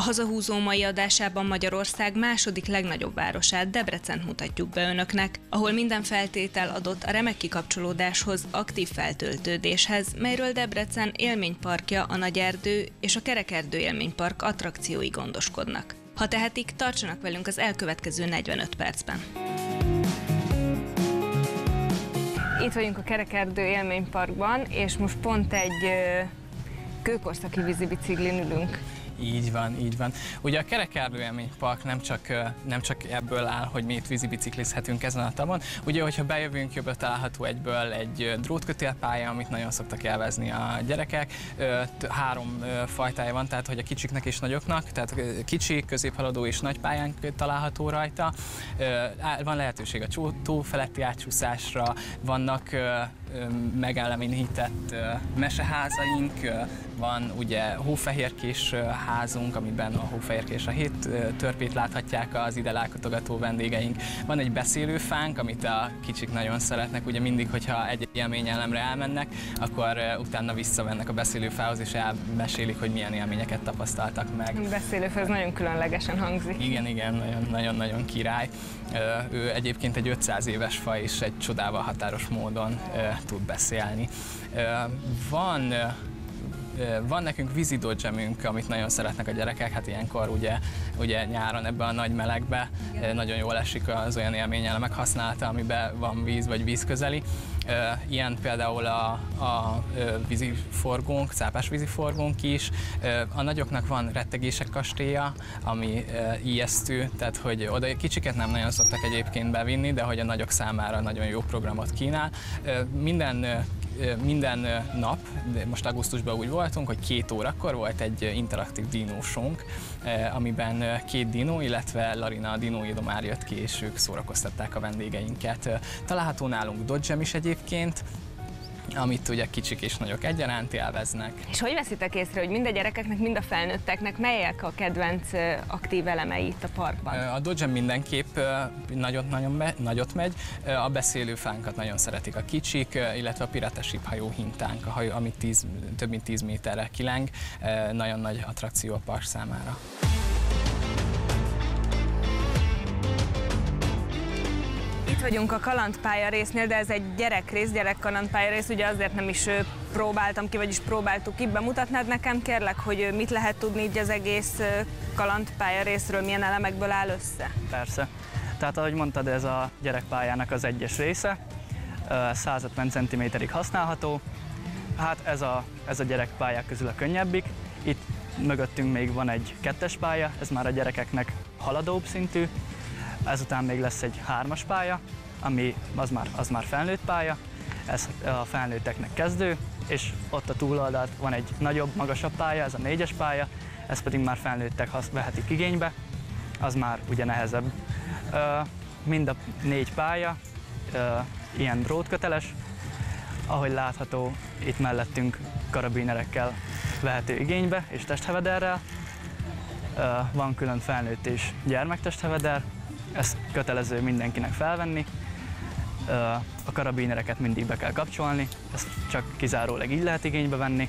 hazahúzó mai adásában Magyarország második legnagyobb városát, Debrecent mutatjuk be önöknek, ahol minden feltétel adott a remek kikapcsolódáshoz, aktív feltöltődéshez, melyről Debrecen élményparkja, a Nagyerdő és a Kerekerdő élménypark attrakciói gondoskodnak. Ha tehetik, tartsanak velünk az elkövetkező 45 percben. Itt vagyunk a Kerekerdő élményparkban, és most pont egy kőkorszaki vízibiciklin ülünk. Így van, így van. Ugye a Kerekerdő élménypark nem csak ebből áll, hogy mi itt vízibiciklizhetünk ezen a tavon. Ugye, hogyha bejövünk, jobbra található egyből egy drótkötélpálya, amit nagyon szoktak élvezni a gyerekek. 3 fajtája van, tehát hogy a kicsiknek és nagyoknak, tehát kicsi, középhaladó és nagy pályán található rajta. Van lehetőség a tó feletti átcsúszásra, vannak megeleményített meseházaink, van ugye hófehérkés házunk, amiben a hófehérkés a 7 törpét láthatják az ide látogató vendégeink. Van egy beszélőfánk, amit a kicsik nagyon szeretnek, ugye mindig, hogyha egy élményelemre elmennek, akkor utána visszamennek a beszélőfához, és elmesélik, hogy milyen élményeket tapasztaltak meg. A beszélőfá az nagyon különlegesen hangzik. Igen, nagyon nagyon király. Ő egyébként egy 500 éves faj, és egy csodával határos módon tud beszélni. Van nekünk vízi dodgemünk, amit nagyon szeretnek a gyerekek, hát ilyenkor ugye nyáron ebben a nagy melegbe nagyon jól esik az olyan élményelemek használata, amiben van víz vagy vízközeli. Ilyen például a víziforgónk, cápás víziforgónk is. A nagyoknak van rettegések kastélya, ami ijesztő, tehát hogy oda kicsiket nem nagyon szoktak egyébként bevinni, de hogy a nagyok számára nagyon jó programot kínál. Minden nap, most augusztusban úgy voltunk, hogy 2 órakor volt egy interaktív dinósunk, amiben 2 dinó, illetve Larina a dinóidó már jött ki, és ők szórakoztatták a vendégeinket. Található nálunk dodgem is egyébként, amit ugye kicsik és nagyok egyaránt élveznek. És hogy veszitek észre, hogy mind a gyerekeknek, mind a felnőtteknek melyek a kedvenc aktív elemei itt a parkban? A dodgem mindenképp nagyot megy, a beszélőfánkat nagyon szeretik a kicsik, illetve a piratesíp hajó hintánk, ami több mint 10 méterre kileng, nagyon nagy attrakció a park számára. Itt vagyunk a kalandpálya résznél, de ez egy gyerekkalandpálya rész, ugye azért nem is próbáltam ki, vagyis próbáltuk ki. Bemutatnád nekem, kérlek, hogy mit lehet tudni így az egész kalandpálya részről, milyen elemekből áll össze? Persze. Tehát ahogy mondtad, ez a gyerekpályának az egyes része, 150 cm-ig használható. Hát ez a gyerekpályák közül a könnyebbik. Itt mögöttünk még van egy 2-es pálya, ez már a gyerekeknek haladóbb szintű. Ezután még lesz egy 3-as pálya, ami az már felnőtt pálya, ez a felnőtteknek kezdő, és ott a túloldalt van egy nagyobb, magasabb pálya, ez a 4-es pálya, ez pedig már felnőttek vehetik igénybe, az már ugye nehezebb. Mind a 4 pálya ilyen drótköteles, ahogy látható, itt mellettünk karabinerekkel vehető igénybe és testhevederrel. Van külön felnőtt és gyermektestheveder, ezt kötelező mindenkinek felvenni. A karabinereket mindig be kell kapcsolni, ezt csak kizárólag így lehet igénybe venni.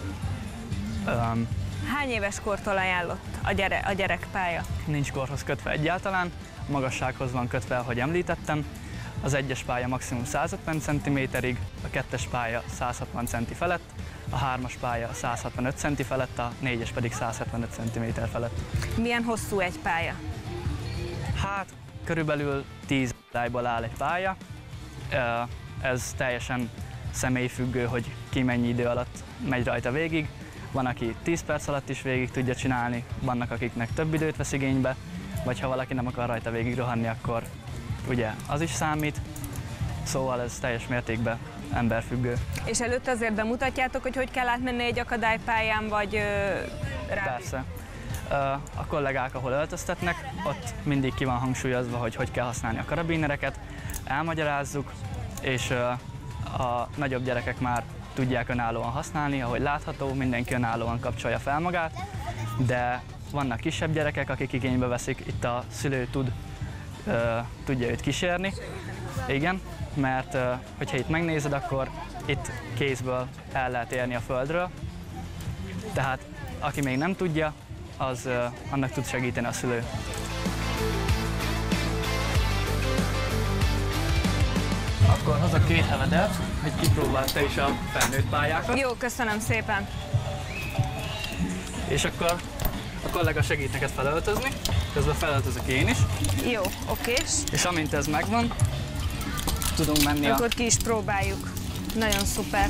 Hány éves kortól ajánlott a gyerekpálya? Nincs korhoz kötve egyáltalán, magassághoz van kötve, ahogy említettem. Az 1-es pálya maximum 150 cm-ig, a 2-es pálya 160 cm felett, a 3-as pálya 165 cm felett, a 4-es pedig 175 cm felett. Milyen hosszú egy pálya? Hát körülbelül 10 osztályból áll egy pálya. Ez teljesen személyfüggő, hogy ki mennyi idő alatt megy rajta végig. Van, aki 10 perc alatt is végig tudja csinálni, vannak, akiknek több időt vesz igénybe, vagy ha valaki nem akar rajta végig rohanni, akkor ugye az is számít. Szóval ez teljes mértékben emberfüggő. És előtte azért bemutatjátok, hogy kell átmenni egy akadálypályán, vagy Persze. A kollégák, ahol öltöztetnek, ott mindig ki van hangsúlyozva, hogy kell használni a karabinereket, elmagyarázzuk, és a nagyobb gyerekek már tudják önállóan használni, ahogy látható, mindenki önállóan kapcsolja fel magát, de vannak kisebb gyerekek, akik igénybe veszik, itt a szülő tudja őt kísérni. Igen, mert hogyha itt megnézed, akkor itt kézből el lehet érni a földről, tehát aki még nem tudja, annak tud segíteni a szülő. Akkor hozok 2 hevedert, hogy kipróbáld te is a felnőtt pályákat. Jó, köszönöm szépen. És akkor a kollega segít neked felöltözni, közben felöltözök én is. Jó, okés. És amint ez megvan, tudunk menni akkor ki is próbáljuk. Nagyon szuper.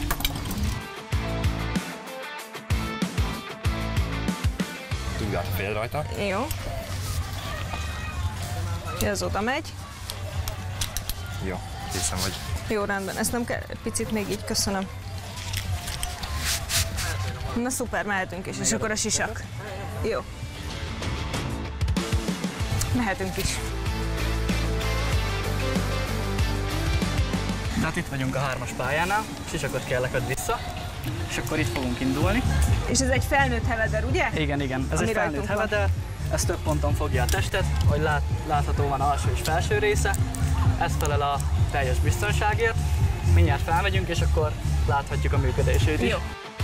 Tudjál fél rajta. Jó. Ez oda megy. Jó, hiszem, hogy... Jó, rendben. Ezt nem kell, picit még így, köszönöm. Na szuper, mehetünk is, és akkor a sisak. Jó. Mehetünk is. Tehát itt vagyunk a 3-as pályánál, sisakot kell lekad vissza, és akkor itt fogunk indulni. És ez egy felnőtt heveder, ugye? Igen, igen. Ez Ami egy felnőtt rajtunk van. heveder, ez több ponton fogja a testet, hogy látható van alsó és felső része. Ez felel a teljes biztonságért. Mindjárt felmegyünk, és akkor láthatjuk a működését is. Jó.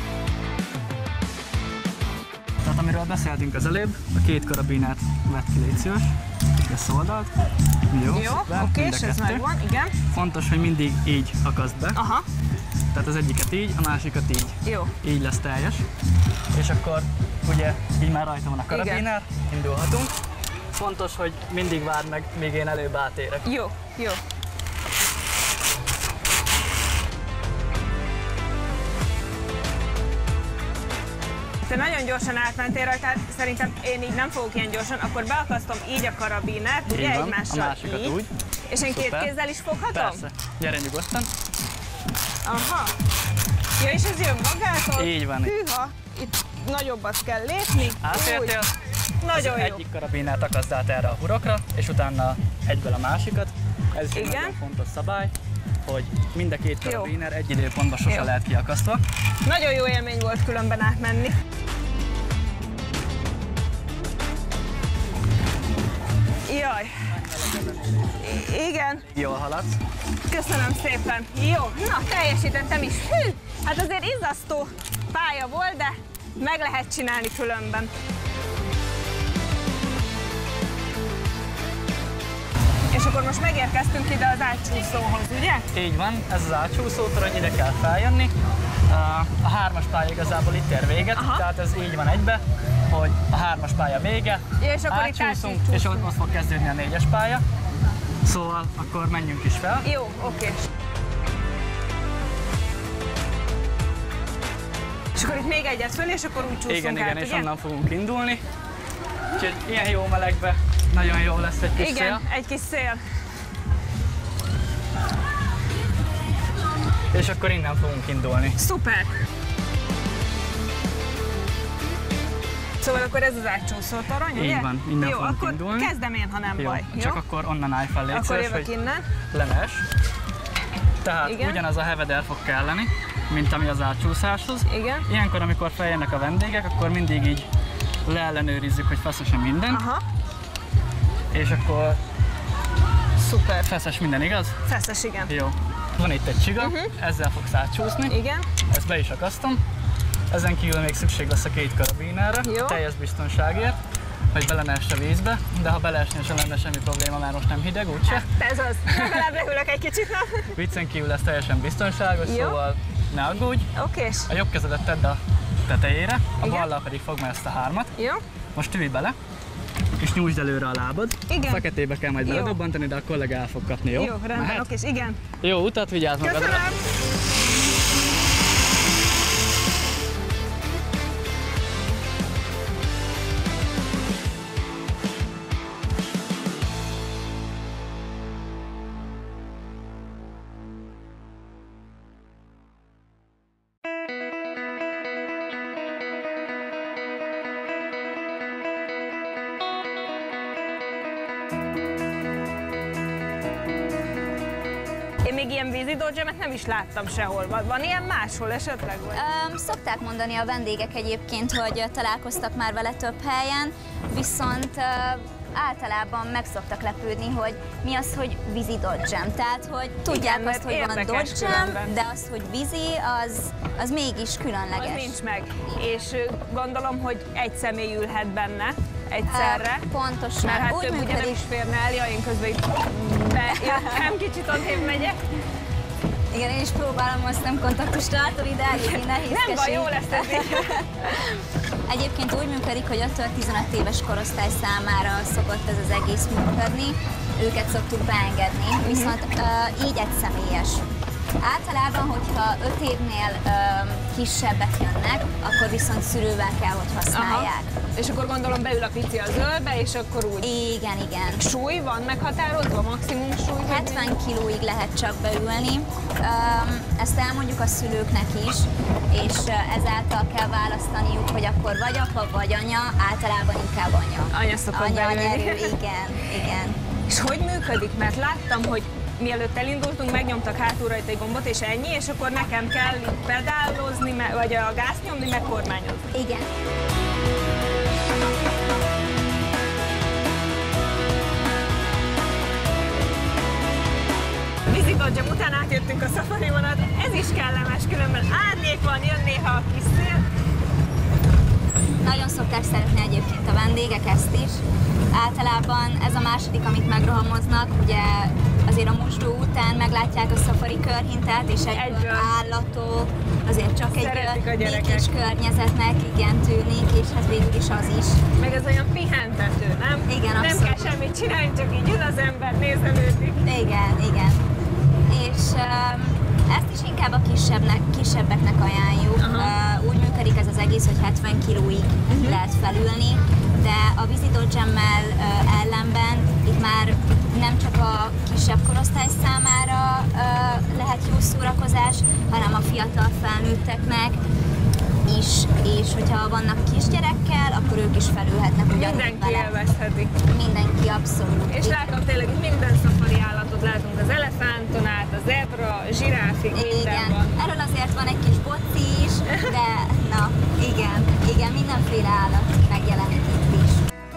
Tehát amiről beszéltünk az előbb, a 2 karabinát vett ki, légy szíves, ezt oldalt. Jó, szuper, oké, mind a és ez 2. megvan, igen. Fontos, hogy mindig így akaszd be. Aha, Tehát az egyiket így, a másikat így. jó. Így lesz teljes. És akkor ugye így már rajta van a karabinár, indulhatunk. Fontos, hogy mindig várd meg, míg én előbb átérek. Jó, jó. Te nagyon gyorsan átmentél rajta, szerintem én így nem fogok ilyen gyorsan, akkor beakasztom így a karabinert, ugye, Így van, egymással a másikat így. úgy. És én 2 Szuper. kézzel is foghatom? Persze. Gyere nyugodtan. Aha. Ja, és ez jön magától? Így van. Hűha, itt nagyobbat kell lépni. Átértél? Úgy. Nagyon az jó. egyik karabinát akaszd át erre a hurokra, és utána egyből a másikat. Ez is egy Igen. nagyon fontos szabály, hogy mind a 2 Jó. karabiner egy időpontban sose Jó. lehet kiakasztva. Nagyon jó élmény volt különben átmenni. Jaj. Igen, Jól haladsz. köszönöm szépen. Jó, na teljesítettem is. Hű, hát azért izzasztó pálya volt, de meg lehet csinálni különben. És akkor most megérkeztünk ide az átcsúszóhoz, ugye? Így van, ez az átcsúszótorony, ide kell feljönni. A 3-as pálya igazából itt ér véget, Aha. tehát ez így van egybe, hogy a 3-as pálya vége, Ja, és akkor itt átcsúszunk, átcsúszunk. és ott fog kezdődni a 4-es pálya. Szóval akkor menjünk is fel. Jó, oké. És akkor itt még egyet föl, és akkor úgy csúszunk Igen, át, igen, és ugye? onnan fogunk indulni. Úgyhogy ilyen jó melegbe nagyon jó lesz egy kis Igen, szél. egy kis szél. És akkor innen fogunk indulni. Szuper! Szóval akkor ez az átcsúszó torony, ugye? Így van, innen jó, fogunk akkor indulni. kezdem én, ha nem Jó, baj. csak akkor onnan állj fel, légy Akkor szíves, jövök hogy innen. lenes. Tehát Igen. ugyanaz a heveder fog kelleni, mint ami az átcsúszáshoz. Igen. Ilyenkor, amikor feljönnek a vendégek, akkor mindig így leellenőrizzük, hogy feszes-e minden. Aha, És akkor szuper. feszes minden, igaz? Feszes, igen. Jó. Van itt egy csiga, ezzel fogsz átcsúszni. Igen. Ezt be is akasztom. Ezen kívül még szükség lesz a 2 karabinára, Jó. teljes biztonságért, hogy bele ne esse vízbe, de ha beleesnél sem lenne semmi probléma, mert most nem hideg, úgyse. Ez az. Legalább leülök egy kicsit. Viccen kívül ez teljesen biztonságos, Jó. szóval ne aggódj. Okés. A jobb kezedet tedd a tetejére, a Igen. ballal pedig fogd meg ezt a 3-at. Jó. Most ülj bele, és nyújtsd előre a lábad. Igen. A feketébe kell majd Jó. beledobbantani, de a kollega el fog kapni, jó? Jó, rendben, Mehet? okés, igen. Jó utat, vigyázz magadra! Köszönöm. Én még ilyen vízi dodgemet nem is láttam sehol. Van ilyen máshol esetleg? Vagy? Szokták mondani a vendégek egyébként, hogy találkoztak már vele több helyen, viszont általában meg szoktak lepődni, hogy mi az, hogy vízi Dodgem. Tehát, hogy tudják azt, hogy van Dodgem, de az, hogy vízi, az mégis különleges. Az nincs meg. És gondolom, hogy egy személy ülhet benne egyszerre. Pontosan. Mert hát úgy több ugye nem is férne el, ja, én közben itt bejöttem, kicsit odébb megyek. Igen, én is próbálom azt nem kontaktust tartani, de eléggé nehézkes. Nem baj, jó lesz ez így. Egyébként úgy működik, hogy 5-15 éves korosztály számára szokott ez az egész működni. Őket szoktuk beengedni, viszont így egyszemélyes. Általában, hogyha 5 évnél kisebbek jönnek, akkor viszont szülővel kell, hogy használják. Aha. És akkor gondolom beül a pici az ölbe, és akkor úgy... Igen, igen. Súly van meghatározva, maximum súly? 70 kilóig lehet csak beülni. Ezt elmondjuk a szülőknek is, és ezáltal kell választaniuk, hogy akkor vagy apa, vagy anya, általában inkább anya. Anya szokott beülni. Anyanyerő, igen, igen. És hogy működik? Mert láttam, hogy mielőtt elindultunk, megnyomtak hátul rajta egy gombot, és ennyi, és akkor nekem kell pedálozni, vagy a gázt nyomni, meg kormányozni. Igen. Vízi Dodgem után átjöttünk a Safari vonat, ez is kellemes, különben árnyék van, jön néha a kis szél. Nagyon szokták szeretni egyébként a vendégek ezt is. Általában ez a második, amit megrohamoznak, ugye azért a mosdó után meglátják a Safari körhintet, és egyből állatok, azért csak szeretik egy békés környezetnek igen tűnik, és hát végül is az is. Meg ez olyan pihentető, nem? Igen, nem abszolút. kell semmit csinálni, csak így ül az ember, nézelődik. Igen, igen. És ezt is inkább a kisebbeknek ajánljuk. Úgy működik ez az egész, hogy 70 kilóig lehet felülni, de a vízi Dodgemmel ellenben itt már nem csak a kisebb korosztály számára lehet jó szórakozás, hanem a fiatal felnőtteknek is, és hogyha vannak kisgyerekkel, akkor ők is felülhetnek ugyanúgy Mindenki vele. élvezheti. Mindenki, abszolút. És látom tényleg, hogy minden szafari állatot látunk, az elefánton át, a zebra, a zsiráfig, minden Igen, van. erről azért van egy kis boci is, de na, igen, mindenféle állat megjelenik itt is.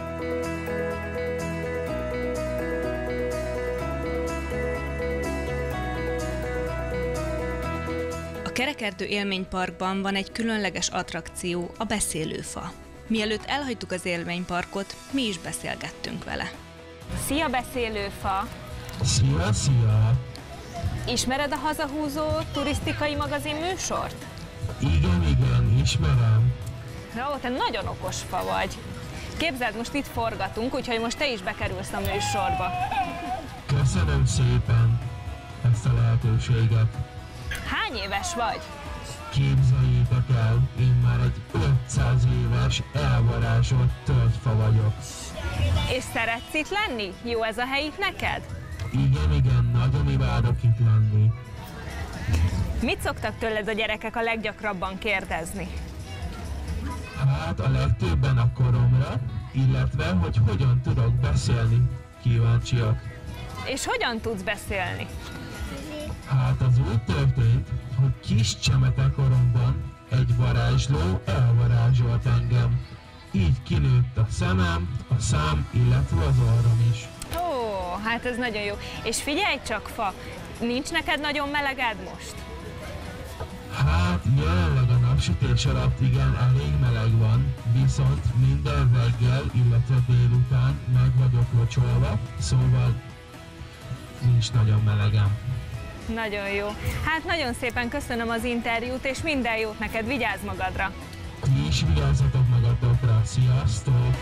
A Kerekerdő Élményparkban van egy különleges attrakció, a beszélőfa. Mielőtt elhagytuk az élményparkot, mi is beszélgettünk vele. Szia, beszélőfa! Szia, szia! Ismered a Hazahúzó turisztikai magazin műsort? Igen, ismerem. Ó, te nagyon okos fa vagy. Képzeld, most itt forgatunk, úgyhogy most te is bekerülsz a műsorba. Köszönöm szépen ezt a lehetőséget. Hány éves vagy? Képzeljétek el, én már egy 500 éves elvarázsolt tölgyfa vagyok. És szeretsz itt lenni? Jó ez a hely itt neked? Igen, nagyon imádok itt lenni. Mit szoktak tőled a gyerekek a leggyakrabban kérdezni? Hát a legtöbben a koromra, illetve hogy hogyan tudok beszélni, kíváncsiak. És hogyan tudsz beszélni? Hát az úgy történt, hogy kis csemetekoromban egy varázsló elvarázsolt engem. Így kinőtt a szemem, a szám, illetve az orrom is. Ó, hát ez nagyon jó. És figyelj csak, fa, nincs neked nagyon meleged most? Hát jelenleg a napsütés alatt igen, elég meleg van, viszont minden reggel, illetve délután meg vagyok locsolva, szóval nincs nagyon melegem. Nagyon jó. Hát nagyon szépen köszönöm az interjút, és minden jót neked, vigyázz magadra! Ti is vigyázzatok magatokra, sziasztok!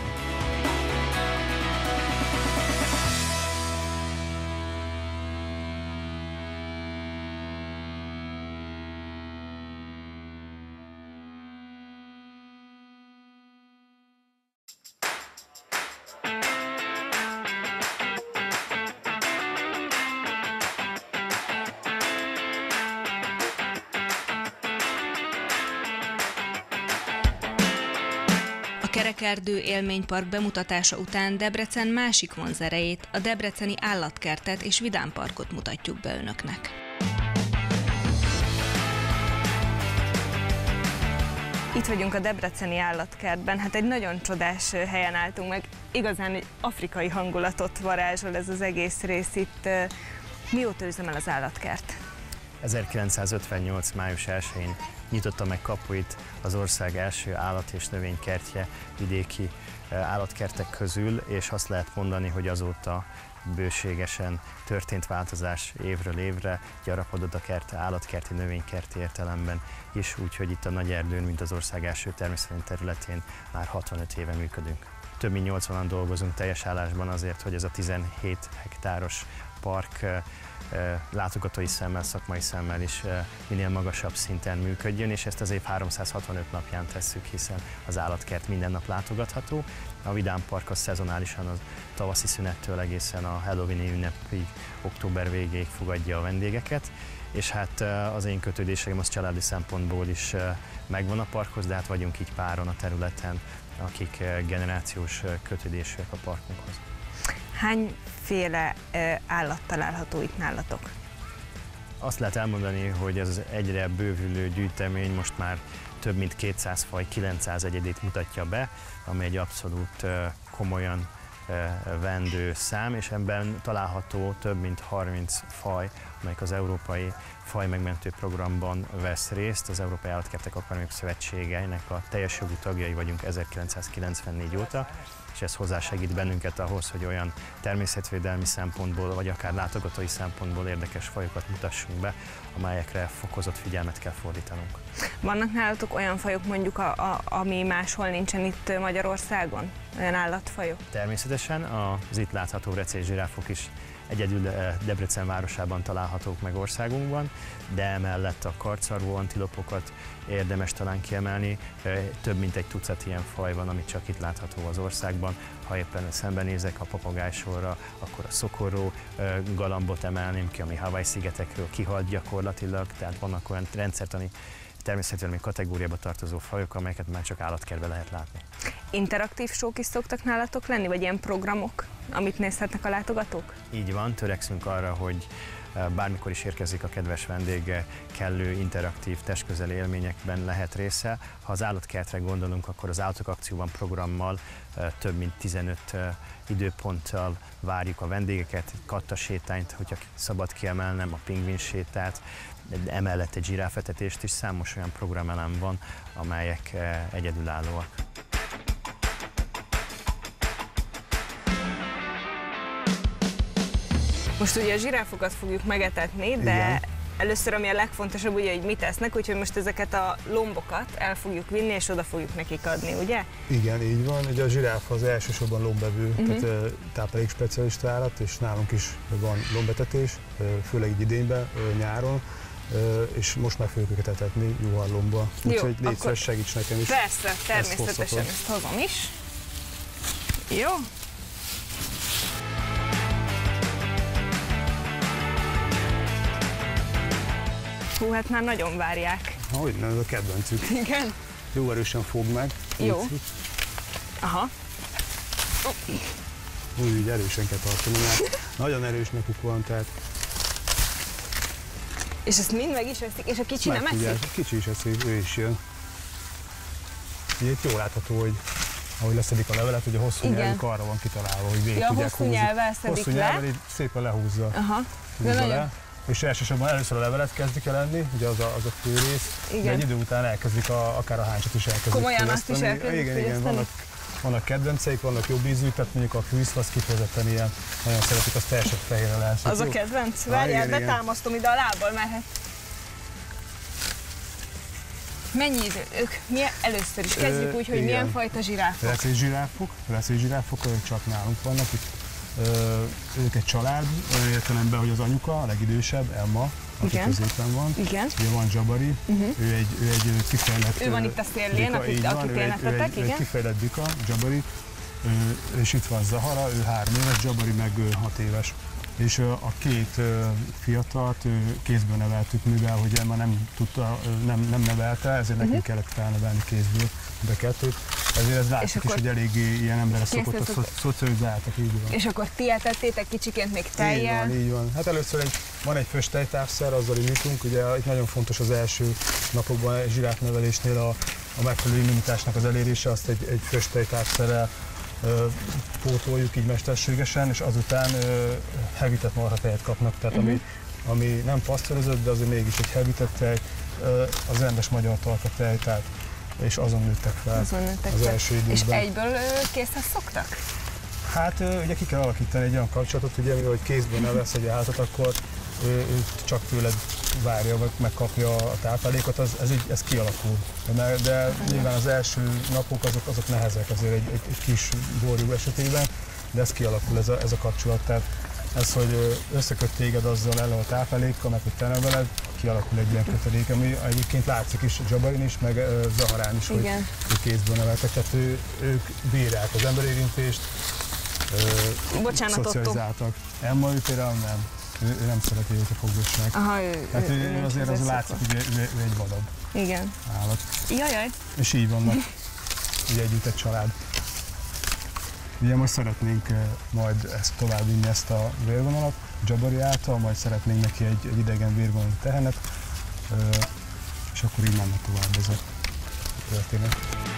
A Kerekerdő Élménypark bemutatása után Debrecen másik vonzerejét, a debreceni állatkertet és vidámparkot mutatjuk be önöknek. Itt vagyunk a debreceni állatkertben, hát egy nagyon csodás helyen álltunk meg. Igazán egy afrikai hangulatot varázsol ez az egész rész itt. Mióta üzemel az állatkert? 1958. május 1-én nyitotta meg kapuit az ország első állat- és növénykertje vidéki állatkertek közül, és azt lehet mondani, hogy azóta bőségesen történt változás évről évre, gyarapodott a kert állatkerti, növénykerti értelemben is, úgyhogy itt a Nagyerdőn, mint az ország első természetvédelmi területén már 65 éve működünk. Több mint 80-an dolgozunk teljes állásban azért, hogy ez a 17 hektáros park látogatói szemmel, szakmai szemmel is minél magasabb szinten működjön, és ezt az év 365 napján tesszük, hiszen az állatkert minden nap látogatható. A Vidám Park az szezonálisan a tavaszi szünettől egészen a Halloween-i ünnepig, október végéig fogadja a vendégeket, és hát az én kötődésem az családi szempontból is megvan a parkhoz, de hát vagyunk így páron a területen, akik generációs kötődésűek a parkunkhoz. Hányféle állat található itt nálatok? Azt lehet elmondani, hogy ez az egyre bővülő gyűjtemény most már több mint 200 faj, 900 egyedét mutatja be, ami egy abszolút komolyan vendő szám, és ebben található több mint 30 faj, amelyik az Európai Fajmegmentő Programban vesz részt. Az Európai Állatkertek Akadémiai Szövetségeinek a teljes jogú tagjai vagyunk 1994 óta, és ez hozzásegít bennünket ahhoz, hogy olyan természetvédelmi szempontból, vagy akár látogatói szempontból érdekes fajokat mutassunk be, amelyekre fokozott figyelmet kell fordítanunk. Vannak nálatok olyan fajok mondjuk, ami máshol nincsen itt Magyarországon? Olyan állatfajok? Természetesen az itt látható recézsiráfok is egyedül Debrecen városában találhatók meg országunkban, de emellett a kartszarvú antilopokat érdemes talán kiemelni. Több mint egy tucat ilyen faj van, ami csak itt látható az országban. Ha éppen szembenézek a papagájsorra, akkor a szokorró galambot emelném ki, ami Hawaii-szigetekről kihalt gyakorlatilag, tehát vannak olyan rendszertani természetvédelmi kategóriába tartozó fajok, amelyeket már csak állatkertben lehet látni. Interaktív show-k is szoktak nálatok lenni, vagy ilyen programok, amit nézhetnek a látogatók? Így van, törekszünk arra, hogy bármikor is érkezik a kedves vendég, kellő interaktív testközeli élményekben lehet része. Ha az állatkertre gondolunk, akkor az Állatok Akcióban programmal több mint 15 időponttal várjuk a vendégeket, kattasétányt, hogyha szabad kiemelnem, a pingvin sétát, emellett egy zsiráfetetést is, számos olyan programelem van, amelyek egyedülállóak. Most ugye a zsiráfokat fogjuk megetetni, de igen. Először ami a legfontosabb, ugye, hogy mit esznek, úgyhogy most ezeket a lombokat el fogjuk vinni, és oda fogjuk nekik adni, ugye? Igen, így van. Ugye a zsiráf az elsősorban lombevő, tehát táplálékspecialista állat, és nálunk is van lombetetés, főleg így idényben, nyáron, és most már fogjuk őket etetni juharlomba. Úgyhogy légy szíves, segíts nekem is. Persze, természetesen ezt hozom is. Jó. Hú, hát már nagyon várják. Hogy nem, ez a kedvencük. Igen? Jó erősen fogd meg. Jó. Aha. Úgy erősen kell tartani, mert nagyon erős nekük van, tehát... És ezt mind meg is eszik, és a kicsi nem eszik? A kicsi is eszik, ő is jön. Ugye itt jól látható, hogy ahogy leszedik a levelet, ugye hosszú nyelvük arra van kitalálva, hogy végig tudják húzni. Hosszú nyelvvel szedik hosszú nyelvvel így szépen lehúzza. Aha. Húzza le. És elsősorban először a levelet kezdik el enni, ugye az a fő rész, de egy idő után elkezdik akár a háncsot is elkezdik. Komolyan azt is elkezdik. Igen, vannak kedvenceik, vannak jobb ízűk, tehát mondjuk a fűsz, az kifejezetten ilyen, nagyon szeretik, az teljesen fehérre lesz. Az a kedvenc? Várjál, betámasztom ide a lábbal, mert hát... Mennyi idő? Először is kezdjük úgy, hogy milyen fajta zsiráfok? Recézsiráfok, csak nálunk vannak itt. Ők egy család, olyan értelemben, hogy az anyuka, a legidősebb, Emma, aki középen van. Igen. Ugye van Jabari, ő egy kifejlett... Ő van itt a szélén, akit énetetek, igen. Ő egy kifejlett bika, Jabari, és itt van Zahara, ő 3 éves, Jabari meg 6 éves. És a két fiatalt kézből neveltük, mivel hogy Emma nem nevelte, ezért nekünk kellett felnevelni kézből a kettőt. Ezért ez látszik is, hogy eléggé ilyen emberre szokott szocializáltak, így van. És akkor ti etettétek kicsiként még tejjel? Így van. Hát először van egy fösttejtávszer, azzal indítunk. Ugye itt nagyon fontos az első napokban a zsiráfnevelésnél a megfelelő immunitásnak az elérése, azt egy frösttejtápszerrel pótoljuk így mesterségesen, és azután hevített marhatejet kapnak, tehát ami nem pasztőrözött, de azért mégis egy hevített tej, az rendes magyar tartatej, tehát és azon nőttek fel az első időben. És egyből készhez szoktak? Hát ugye ki kell alakítani egy olyan kapcsolatot, ugye, hogy kézből nevelsz egy állatot, akkor ő csak tőled várja, vagy megkapja a táplálékot, ez kialakul. De nyilván az első napok azok nehezek azért egy kis borjú esetében, de ez kialakul ez a kapcsolat. Tehát ez, hogy összeköt téged azzal ellen a táplálékkal, meg hogy te neveled, kialakul egy ilyen kötődék, ami egyébként látszik is Jabarin is, meg Zaharán is, hogy kézből neveltek. Tehát ők bírják az emberérintést, szocializáltak. Emma, ő például nem. Ő nem szereti, hogy fogdossák. Hát ő azért az látszik, hogy ő egy vadabb állat. Jajjaj. És így vannak, ugye együtt egy család. Ugye most szeretnénk majd ezt továbbvinni, ezt a vérvonalat Jabari által, majd szeretnénk neki egy idegen vérvonalú tehenet, és akkor így menne tovább ez a történet.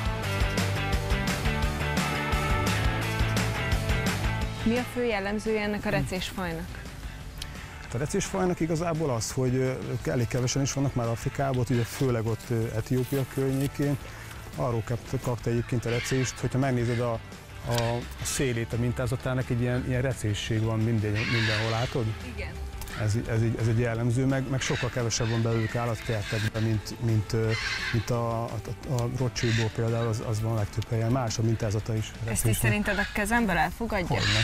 Mi a fő jellemzője ennek a recésfajnak? A recésfajnak igazából az, hogy elég kevesen is vannak már Afrikában, ugye főleg ott Etiópia környékén. Arról kapta egyébként a recést, hogyha megnézed a szélét a mintázatának, egy ilyen recésség van mindenhol, látod? Igen. Ez egy jellemző, meg sokkal kevesebb van belőlük állatkertekben, mint a Rothschildból például, az van a legtöbb helyen. Más a mintázata is. Ezt is szerinted a kezemből elfogadja? Hogyne.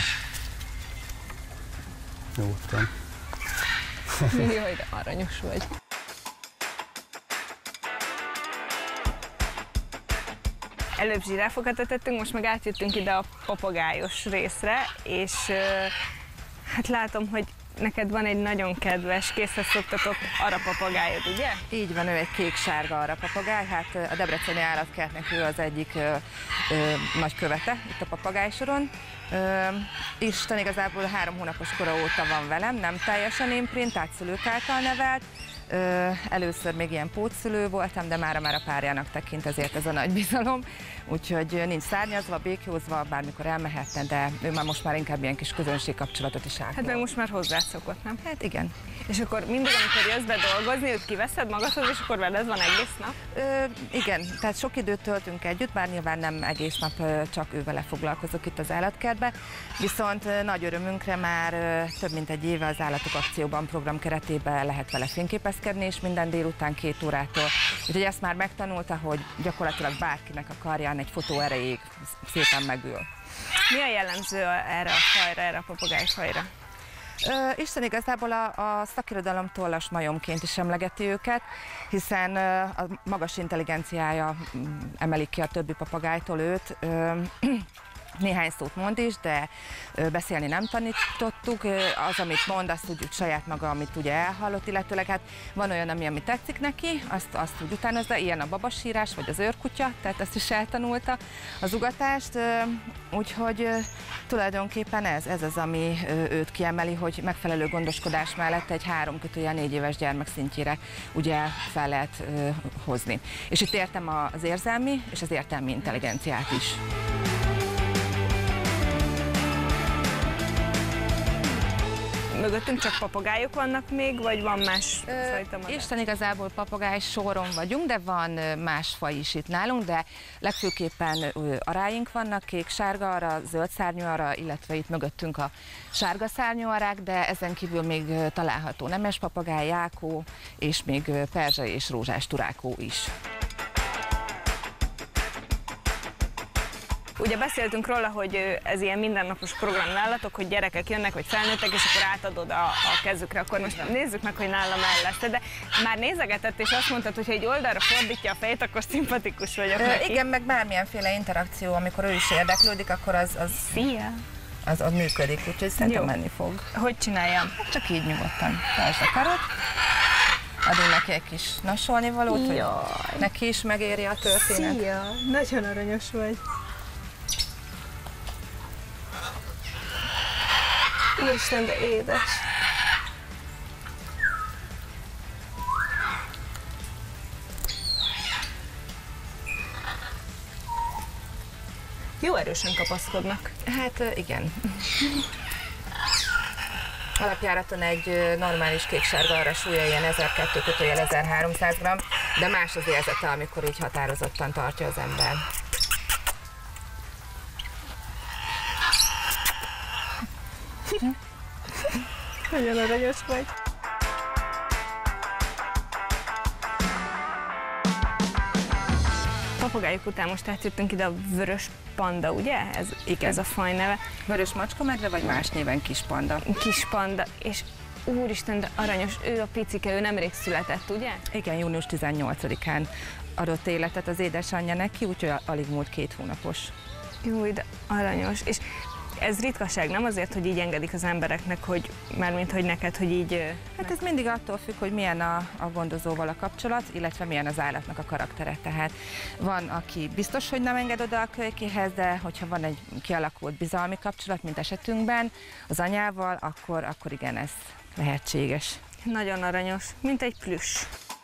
Nyugodtan. Jaj, de aranyos vagy. Előbb zsiráfokat etettünk, most meg átjöttünk ide a papagájos részre, és hát látom, hogy neked van egy nagyon kedves, készhez szoktatott arapapagájod, ugye? Így van, ő egy kék-sárga arapapagáj, hát a debreceni állatkertnek ő az egyik nagy követe itt a papagájsoron. Isten igazából 3 hónapos kora óta van velem, nem teljesen imprint, tehát szülők által nevelt. Először még ilyen pótszülő voltam, de mára már a párjának tekint, ezért ez a nagy bizalom. Úgyhogy nincs szárnyazva, békjózva, bármikor elmehetne, de ő már most már inkább ilyen kis közönségkapcsolatot is ápol. Hát meg most már hozzád szokott, nem? Hát igen. És akkor mindig, amikor jössz be dolgozni, őt kiveszed magadhoz, és akkor veled van egész nap? Igen, tehát sok időt töltünk együtt, bár nyilván nem egész nap csak ő vele foglalkozok itt az állatkertben. Viszont nagy örömünkre már több mint egy éve az Állatok Akcióban program keretében lehet vele fényképezkedni, és minden délután 2 órától. Úgyhogy ezt már megtanulta, hogy gyakorlatilag bárkinek a karján egy fotó erejéig szépen megül. Mi a jellemző erre a fajra, erre a papagájfajra? Isten igazából a szakirodalom tollas majomként is emlegeti őket, hiszen a magas intelligenciája emelik ki a többi papagájtól őt. Néhány szót mond is, de beszélni nem tanítottuk. Az, amit mond, azt úgy saját maga, amit ugye elhallott, illetőleg hát van olyan, ami tetszik neki, azt úgy utánozza, ilyen a babasírás, vagy az őrkutya, tehát ezt is eltanulta, az ugatást, úgyhogy tulajdonképpen ez az, ami őt kiemeli, hogy megfelelő gondoskodás mellett egy 3-4 éves gyermek szintjére ugye fel lehet hozni. És itt értem az érzelmi és az értelmi intelligenciát is. Mögöttünk csak papagájok vannak még, vagy van más fajta madár? Isten igazából papagáj soron vagyunk, de van más faj is itt nálunk, de legfőképpen aráink vannak, kék-sárga ara, zöld szárnyú ara, illetve itt mögöttünk a sárga szárnyú arák, de ezen kívül még található nemes papagáj, jákó, és még perzsai és rózsás turákó is. Ugye beszéltünk róla, hogy ez ilyen mindennapos program nálatok, hogy gyerekek jönnek, vagy felnőttek, és akkor átadod a kezükre. Akkor most nézzük meg, hogy nálam el lesz. De már nézegetett, és azt mondtad, hogy ha egy oldalra fordítja a fejét, akkor szimpatikus vagyok neki. Igen, meg bármilyenféle interakció, amikor ő is érdeklődik, akkor az működik, úgyhogy szerintem menni fog. Hogy csináljam? Csak így nyugodtan. Tartsd a karot. Adunk neki egy kis nasolnivalót, hogy neki is megéri a történet. Szia! Nagyon aranyos vagy. Isten, de édes! erősen kapaszkodnak. Hát igen. Alapjáraton egy normális kék-sárga arra súlya ilyen 1200-1300 g, de más az érzete, amikor így határozottan tartja az ember. Nagyon aranyos vagy. Papagájuk után most átjöttünk ide a vörös panda, ugye? Ez a faj neve. Vörös macskamedve, vagy más néven kis panda. Kis panda, és úristen, de aranyos, ő a picike, ő nemrég született, ugye? Igen, június 18-án adott életet az édesanyja neki, úgyhogy alig múlt 2 hónapos. Jó, de aranyos. És ez ritkaság, nem azért, hogy így engedik az embereknek, hogy mármint, hogy neked, hogy így... Hát ez mindig attól függ, hogy milyen a gondozóval a kapcsolat, illetve milyen az állatnak a karaktere. Tehát van, aki biztos, hogy nem enged oda a kölykéhez, de hogyha van egy kialakult bizalmi kapcsolat, mint esetünkben az anyával, akkor igen, ez lehetséges. Nagyon aranyos, mint egy plüss.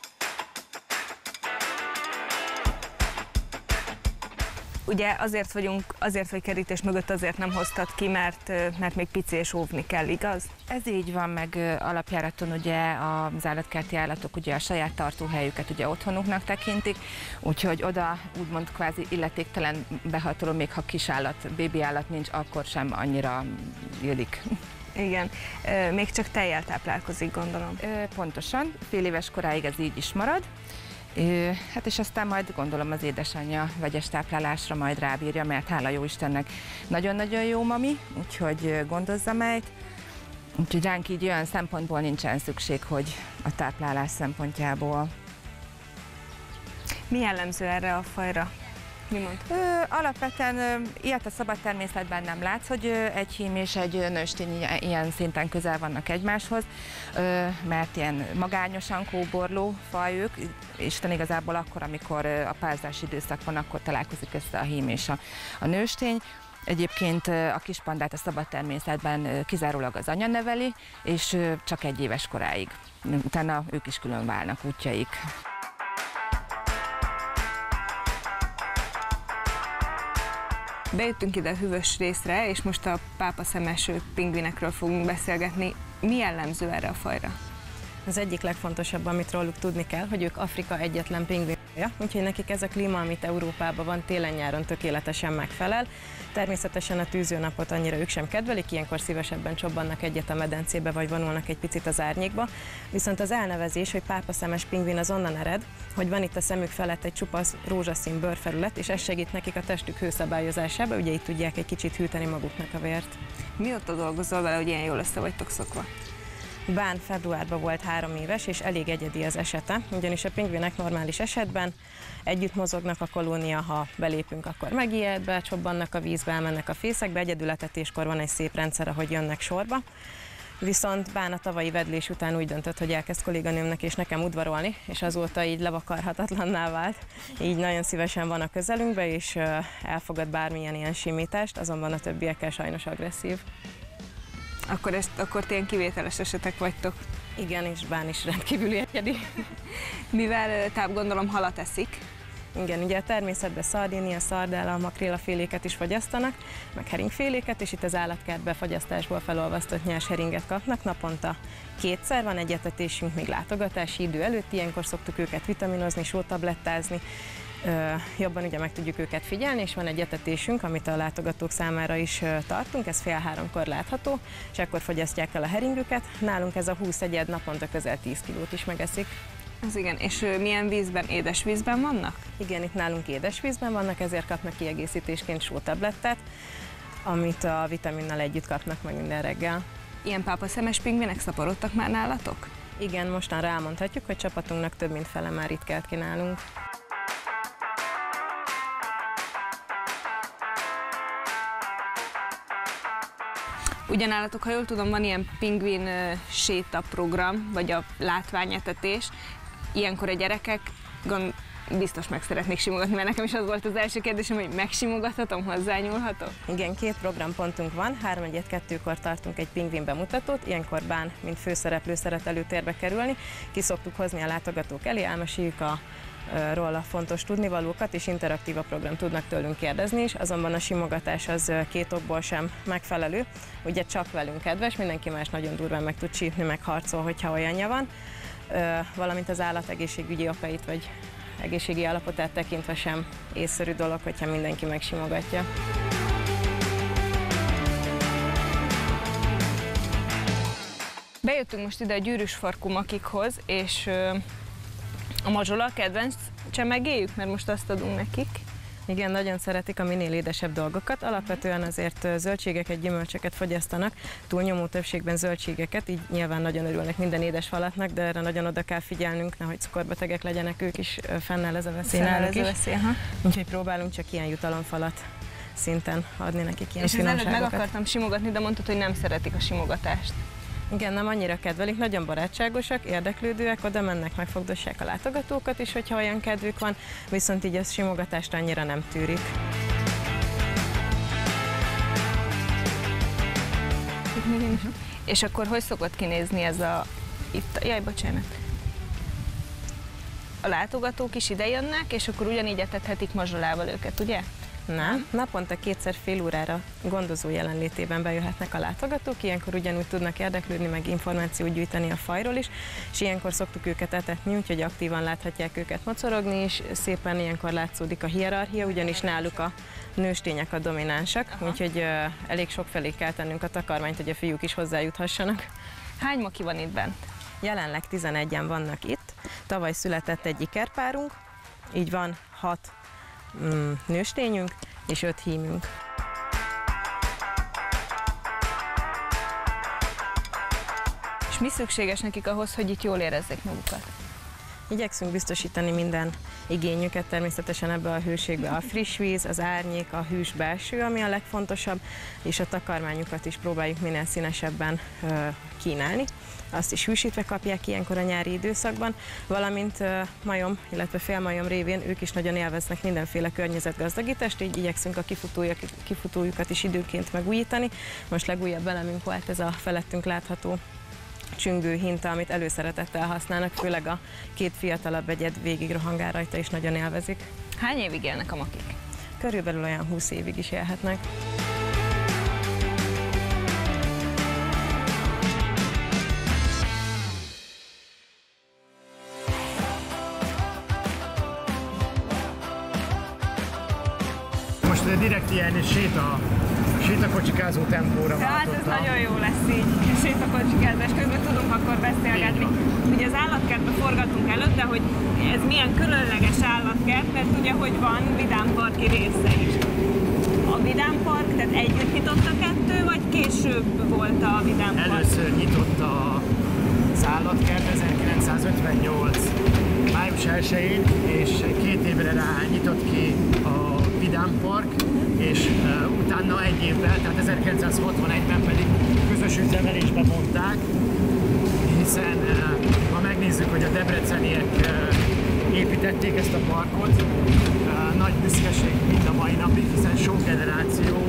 Ugye azért vagy kerítés mögött azért nem hoztad ki, mert még pici és óvni kell, igaz? Ez így van, meg alapjáraton ugye az állatkerti állatok ugye a saját tartóhelyüket ugye otthonuknak tekintik, úgyhogy oda úgymond kvázi illetéktelen behatoló, még ha kisállat, bébi állat nincs, akkor sem annyira illik. Igen, még csak tejjel táplálkozik, gondolom. Pontosan, fél éves koráig ez így is marad. Hát és aztán majd gondolom az édesanyja vegyes táplálásra majd rábírja, mert hála jó Istennek nagyon-nagyon jó mami, úgyhogy gondozza meg. Úgyhogy ránk így olyan szempontból nincsen szükség, hogy a táplálás szempontjából. Mi jellemző erre a fajra? Mi mond? Alapvetően ilyet a szabad természetben nem látsz, hogy egy hím és egy nőstény ilyen szinten közel vannak egymáshoz, mert ilyen magányosan kóborló faj ők. Isten igazából akkor, amikor a párzási időszak van, akkor találkozik össze a hím és a nőstény. Egyébként a kispandát a szabad természetben kizárólag az anya neveli, és csak 1 éves koráig. Utána ők is külön válnak útjaik. Bejöttünk ide a hűvös részre, és most a pápaszemes pingvinekről fogunk beszélgetni. Mi jellemző erre a fajra? Az egyik legfontosabb, amit róluk tudni kell, hogy ők Afrika egyetlen pingvinja, úgyhogy nekik ez a klíma, amit Európában van, télen-nyáron tökéletesen megfelel. Természetesen a tűzőnapot annyira ők sem kedvelik, ilyenkor szívesebben csobbannak egyet a medencébe, vagy vonulnak egy picit az árnyékba. Viszont az elnevezés, hogy pápaszemes pingvin, az onnan ered, hogy van itt a szemük felett egy csupasz rózsaszín bőrfelület, és ez segít nekik a testük hőszabályozásába, ugye itt tudják egy kicsit hűteni maguknak a vért. Mióta dolgozol vele, hogy ilyen jól össze vagytok szokva? Bán februárban volt 3 éves, és elég egyedi az esete, ugyanis a pingvinek normális esetben együtt mozognak a kolónia, ha belépünk, akkor megijed, becsobbannak a vízbe, elmennek a fészekbe, egyedületetéskor van egy szép rendszer, ahogy jönnek sorba. Viszont Bán a tavalyi vedlés után úgy döntött, hogy elkezd kolléganőmnek és nekem udvarolni, és azóta így levakarhatatlanná vált. Így nagyon szívesen van a közelünkbe, és elfogad bármilyen ilyen simítást, azonban a többiekkel sajnos agresszív. Akkor ti ilyen kivételes esetek vagytok. Igen, és Bán is rendkívüli egyedi. Mivel gondolom halat eszik. Igen, ugye a természetben szardínia, szardella, makrélaféléket is fogyasztanak, meg heringféléket, és itt az állatkertben fagyasztásból felolvasztott nyers heringet kapnak. Naponta 2-szer van egy etetésünk, még látogatási idő előtt, ilyenkor szoktuk őket vitaminozni, sótablettázni, jobban ugye meg tudjuk őket figyelni, és van egy etetésünk, amit a látogatók számára is tartunk, ez 2:30-kor látható, és akkor fogyasztják el a heringüket. Nálunk ez a 20 egyed naponta közel 10 kilót is megeszik. Ez igen, és milyen vízben, édesvízben vannak? Igen, itt nálunk édesvízben vannak, ezért kapnak kiegészítésként sótablettát, amit a vitaminnal együtt kapnak meg minden reggel. Ilyen pápaszemes pingvinek szaporodtak már nálatok? Igen, mostan rámondhatjuk, hogy csapatunknak több mint fele már itt kelt ki nálunk. Ugyanállatok, ha jól tudom, van ilyen pingvin sétaprogram, vagy a látványetetés. Ilyenkor a gyerekek biztos meg szeretnék simogatni, mert nekem is az volt az első kérdésem, hogy megsimogathatom, hozzányúlhatok? Igen, 2 programpontunk van, 3-1-2-kor tartunk egy pingvin bemutatót, ilyenkor Bán, mint főszereplő szeret előtérbe kerülni, ki szoktuk hozni a látogatók elé, elmeséljük róla fontos tudnivalókat, és interaktív a program, tudnak tőlünk kérdezni is, azonban a simogatás az 2 okból sem megfelelő, ugye csak velünk kedves, mindenki más nagyon durván meg tud csípni, meg harcol, hogyha olyanja van, valamint az állat egészségügyi okait vagy egészségi állapotát tekintve sem észszerű dolog, hogyha mindenki megsimogatja. Bejöttünk most ide a gyűrűs farkú makikhoz, és a mazsola a kedvenc csemegéjük, mert most azt adunk nekik. Igen, nagyon szeretik a minél édesebb dolgokat. Alapvetően azért zöldségeket, gyümölcsöket fogyasztanak, túlnyomó többségben zöldségeket, így nyilván nagyon örülnek minden édes falatnak, de erre nagyon oda kell figyelnünk, nehogy cukorbetegek legyenek ők is, fennáll ez a veszély náluk is. Úgyhogy próbálunk csak ilyen jutalomfalat szinten adni nekik ilyen finomságokat. És előtt meg akartam simogatni, de mondtad, hogy nem szeretik a simogatást. Igen, nem annyira kedvelik, nagyon barátságosak, érdeklődőek, oda mennek, megfogdossák a látogatókat is, hogyha olyan kedvük van, viszont így a simogatást annyira nem tűrik. És akkor hogy szokott kinézni ez a... Jaj, bocsánat. A látogatók is ide jönnek, és akkor ugyanígy etethetik mazsolával őket, ugye? Nem, naponta 2-szer fél órára gondozó jelenlétében bejöhetnek a látogatók, ilyenkor ugyanúgy tudnak érdeklődni, meg információt gyűjteni a fajról is, és ilyenkor szoktuk őket etetni, úgyhogy aktívan láthatják őket mocorogni, és szépen ilyenkor látszódik a hierarchia, ugyanis náluk a nőstények a dominánsak, úgyhogy elég sokfelé kell tennünk a takarmányt, hogy a fiúk is hozzájuthassanak. Hány maki van itt bent? Jelenleg 11-en vannak itt, tavaly született egy ikerpárunk, így van 6 nőstényünk és 5 hímünk. És mi szükséges nekik ahhoz, hogy itt jól érezzék magukat? Igyekszünk biztosítani minden igényüket, természetesen ebbe a hőségbe a friss víz, az árnyék, a hűs belső, ami a legfontosabb, és a takarmányukat is próbáljuk minél színesebben kínálni. Azt is hűsítve kapják ilyenkor a nyári időszakban, valamint majom, illetve félmajom révén ők is nagyon élveznek mindenféle környezetgazdagítást, így igyekszünk a kifutójukat is időnként megújítani. Most legújabb elemünk volt ez a felettünk látható csüngő hinta, amit előszeretettel használnak, főleg a 2 fiatalabb egyed végig rohangál rajta és nagyon élvezik. Hány évig élnek a makik? Körülbelül olyan 20 évig is élhetnek. Most direkt ilyen sétakocsikázó tempóra váltotta. Hát ez nagyon jó lesz így, sétakocsikázás közben tudunk akkor beszélgetni. Ugye az állatkertbe forgatunk előtt, de hogy ez milyen különleges állatkert, mert ugye hogy van vidámparki része is. A vidámpark, tehát együtt nyitott a 2, vagy később volt a vidámpark? Először nyitott az állatkert 1958. május 1-én, és 2 évre rá nyitott ki a vidámpark, és utána egy évvel, tehát 1961-ben pedig közös üzemelésbe mondták, hiszen ha megnézzük, hogy a debreceniek építették ezt a parkot, nagy büszkeség mind a mai napig, hiszen sok generáció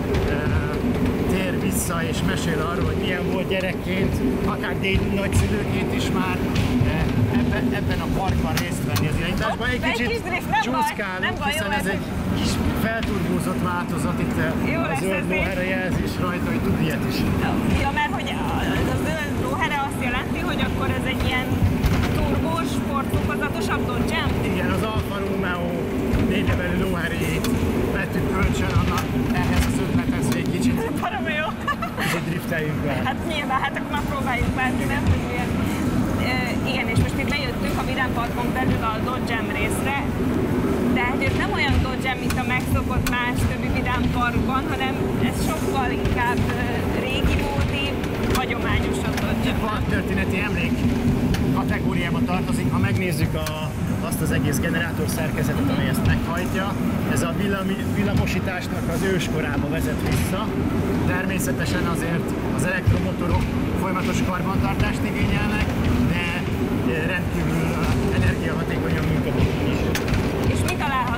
tér vissza és mesél arról, hogy milyen volt gyerekként, akár nagyszülőként is már ebben a parkban részt venni az irányításban. Egy kicsit csúszkálunk, hiszen ez egy kis felturbózott változat, itt a zöld lóhere jelzés rajta, hogy tud ilyet is. Ja, mert hogy a zöld lóhere azt jelenti, hogy akkor ez egy ilyen turbós, sportfokozatosabb Dodge? Igen, az Alfa Romeo 4 nevelő lóheréjét vettük kölcsön, annak ehhez az ötlethez egy kicsit. Alfa Romeo! Kicsit drifteljünk be. Hát nyilván, hát akkor már próbáljuk bárki, nem? Hogy milyen. Igen, és most itt bejöttünk a vidámparkon belül a Dodge részre, de hát ez nem olyan Dodge, mint a megszokott más többi vidámparkban, hanem ez sokkal inkább régi módi, hagyományosabb Dodge. Parktörténeti emlék kategóriába tartozik, ha megnézzük azt az egész generátor szerkezetet, ami ezt meghajtja. Ez a villamosításnak az őskorába vezet vissza. Természetesen azért az elektromotorok folyamatos karbantartást igényelnek, de rendkívül energiahatékonyan működnek is.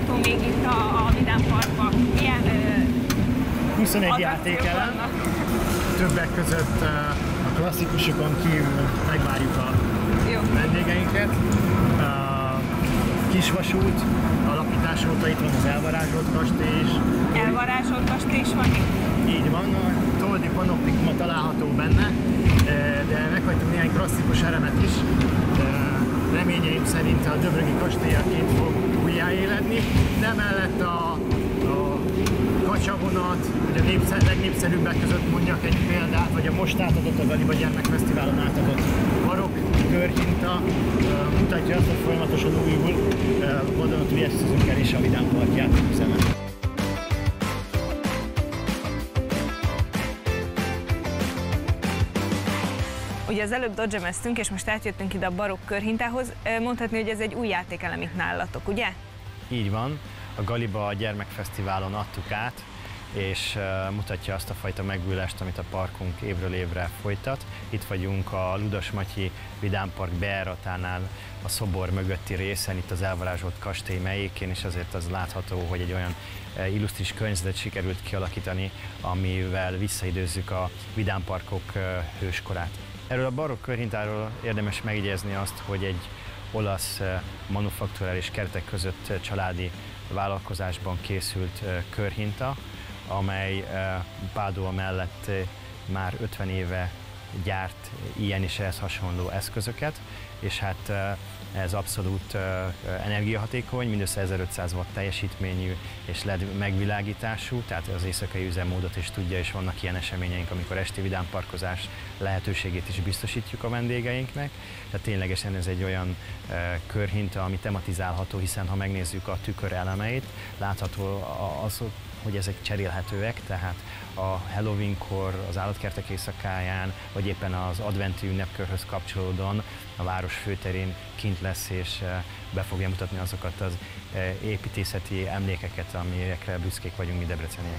található még itt a Vidám Parkban? Milyen 21 játékelem, többek között a klasszikusokon kívül megvárjuk a vendégeinket. Kisvasút alapítás óta itt van az elvarázsolt kastély is. Elvarázsolt kastély is van itt? Így van, a Toldi Panoptikuma található benne, de meghagytunk néhány klasszikus elemet is. Reményeim szerint a Döbrögi kastélyaként fog újjáéledni, de mellett a kacsavonat, hogy a legnépszerűbbek között mondjak egy példát, vagy a most átadott a Galiba Gyermekfesztiválon átadott barokk körhinta mutatja azt, hogy folyamatosan újul, vadonatúl eszközünk el is a Vidám Park játéküzemet. Ugye az előbb dodgemeztünk, és most átjöttünk ide a barokk körhintához. Mondhatni, hogy ez egy új játékelem itt nálatok, ugye? Így van. A Galiba Gyermekfesztiválon adtuk át, és mutatja azt a fajta megújulást, amit a parkunk évről évre folytat. Itt vagyunk a Ludas Matyi Vidám Park bejáratánál, a szobor mögötti részen, itt az elvarázsolt kastély melyékén, és azért az látható, hogy egy olyan illusztris környezetet sikerült kialakítani, amivel visszaidőzzük a Vidám Parkok hőskorát. Erről a barokk körhintáról érdemes megjegyezni azt, hogy egy olasz manufakturális keretek között családi vállalkozásban készült körhinta, amely Pádua mellett már 50 éve gyárt ilyen és ehhez hasonló eszközöket, és hát ez abszolút energiahatékony, mindössze 1500 watt teljesítményű és LED megvilágítású, tehát az éjszakai üzemmódot is tudja, és vannak ilyen eseményeink, amikor esti vidámparkozás lehetőségét is biztosítjuk a vendégeinknek. Tehát ténylegesen ez egy olyan körhinta, ami tematizálható, hiszen ha megnézzük a tükör elemeit, látható az, hogy ezek cserélhetőek, tehát a Halloweenkor, az állatkertek éjszakáján, vagy éppen az adventi ünnepkörhöz kapcsolódóan a város főterén kint lesz, és be fogja mutatni azokat az építészeti emlékeket, amikre büszkék vagyunk mi debreceniek.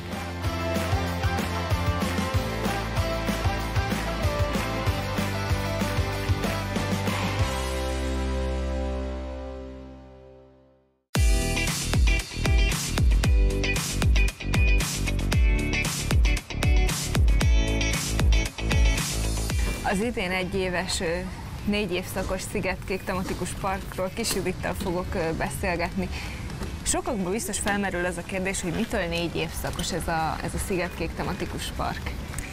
Az idén egyéves 4 évszakos Szigetkék tematikus parkról Kis Judittal fogok beszélgetni. Sokakban biztos felmerül az a kérdés, hogy mitől 4 évszakos ez a Szigetkék tematikus park?